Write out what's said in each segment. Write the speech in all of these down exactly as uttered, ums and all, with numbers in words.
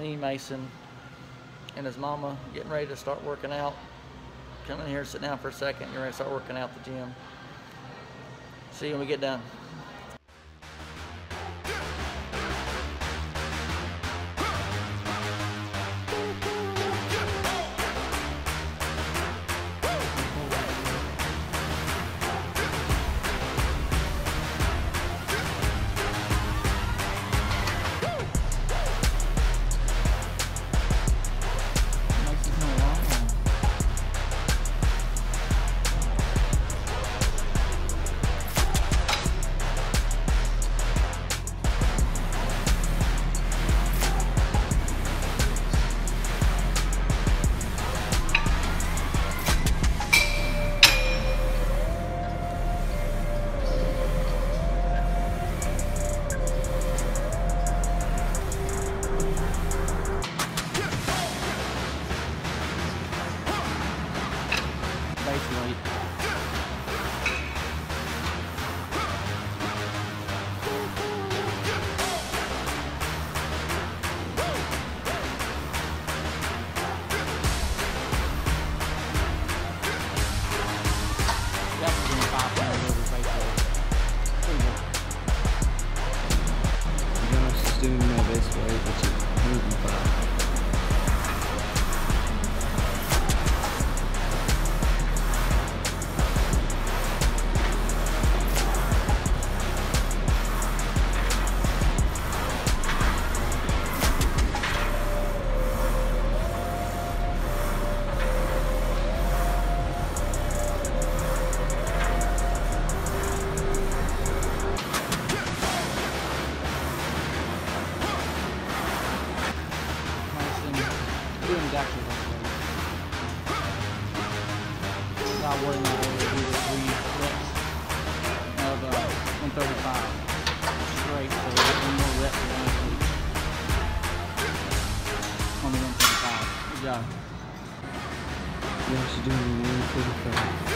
me, Mason, and his mama getting ready to start working out. Come in here, sit down for a second. You're ready to start working out at the gym. See you when we get done. Doing my best way, which is one hundred five. Doing exactly this way. Not worrying about whether to do the three reps of uh, one thirty-five straight, so we get one more reps eventually on the one thirty-five. Good job. Yeah, she's doing one thirty-five.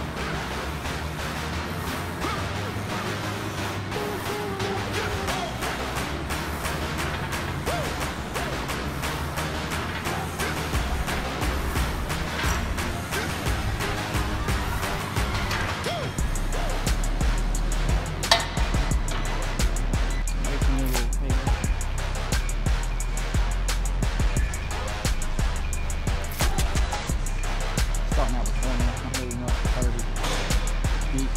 Starting out with twenty, I'm moving up to thirty feet.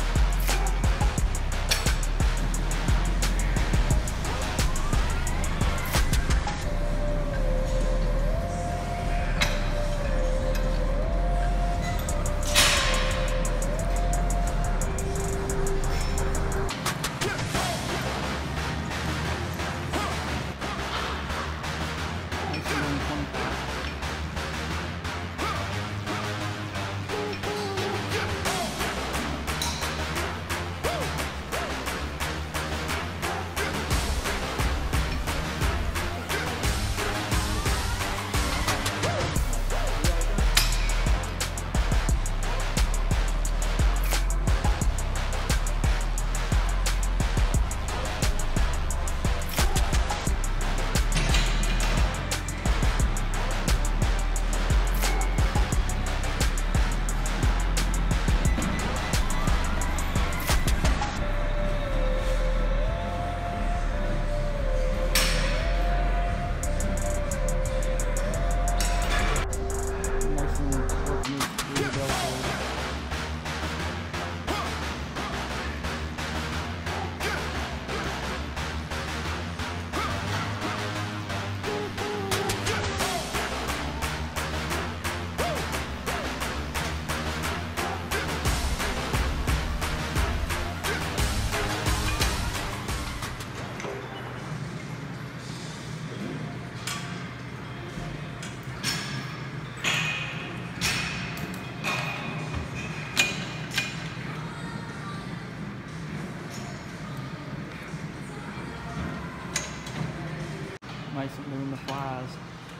Mason doing the flies.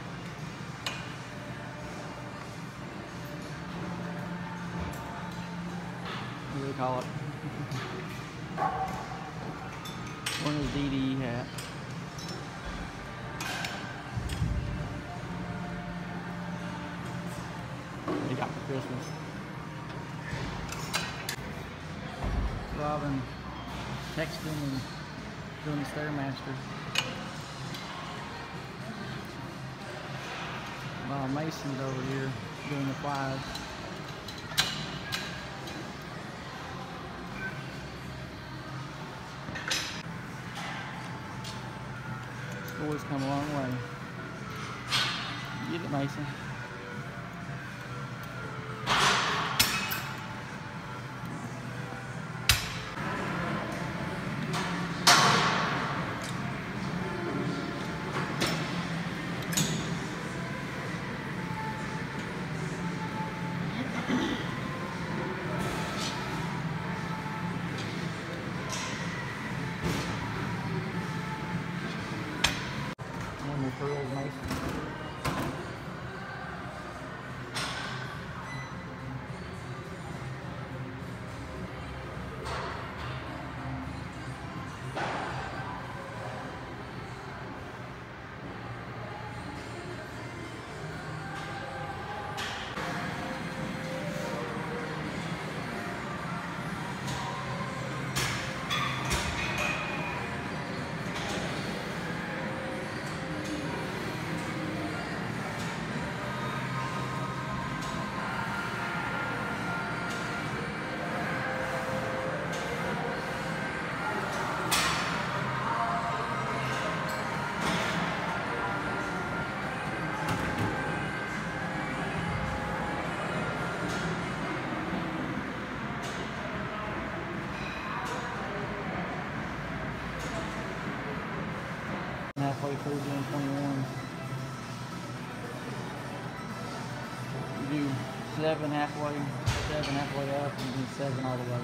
What do they call it? One of the D D E hat. Christmas. Robin texting and doing the Stairmaster. While Mason's over here doing the flies. Boys come a long way. Get it, Mason. Normal pearls, Mason. Halfway through doing twenty-one. You do seven halfway, seven halfway up, and do seven all the way.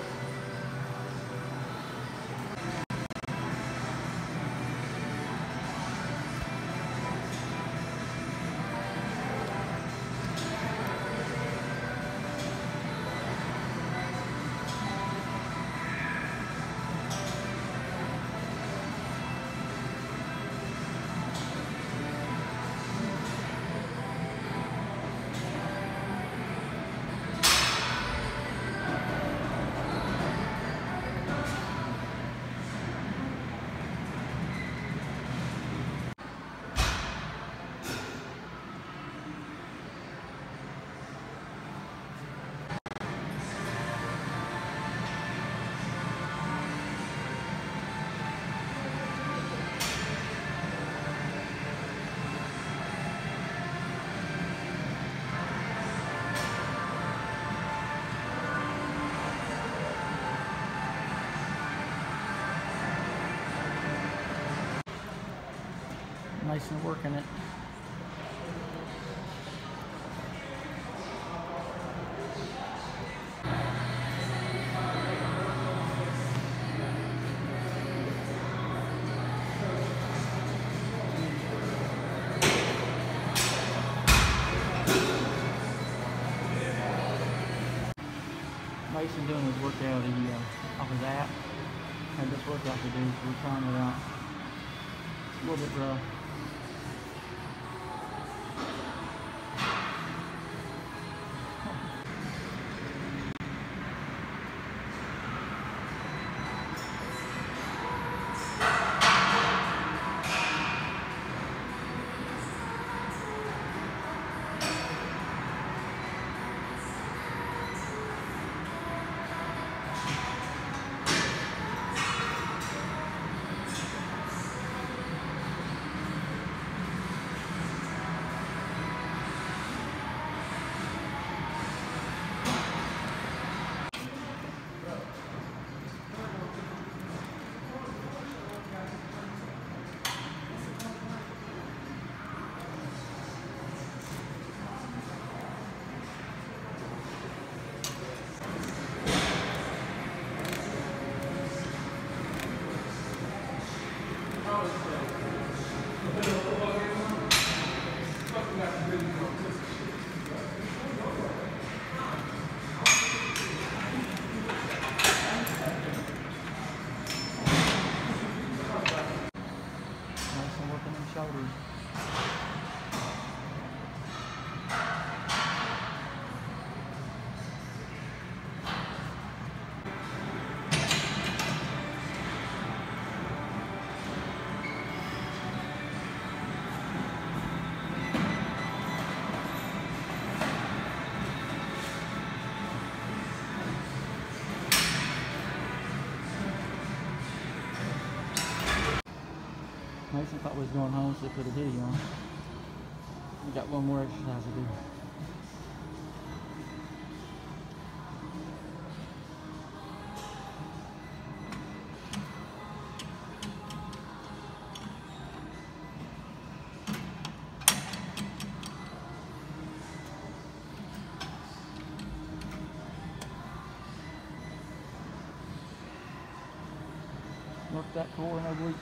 Nice and working it. Mason doing his workout he, uh, off his app. Had this workout to do, so we're trying it out. It's a little bit rough. Mason thought we was going home, so they put a video on. We got one more exercise to do. Work that core and obliques.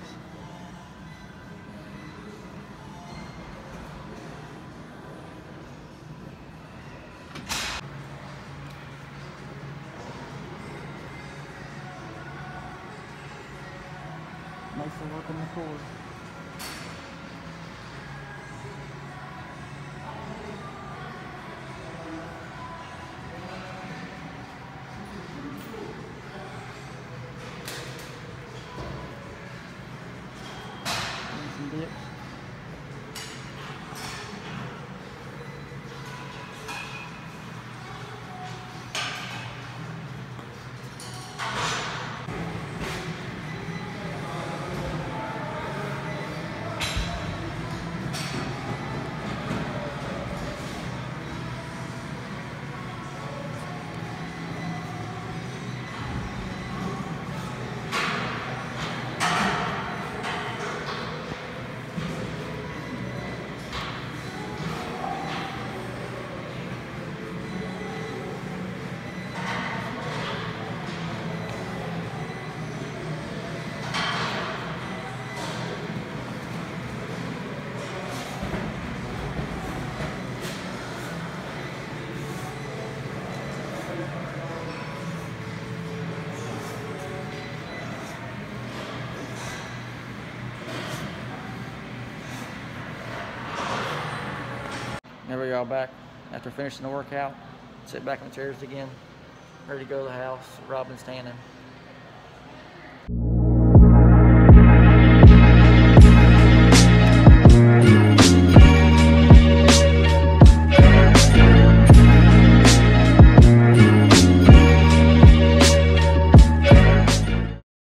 Mason working the core. Some dips. There we are, back after finishing the workout. Sit back in the chairs again, ready to go to the house. Robin's tanning.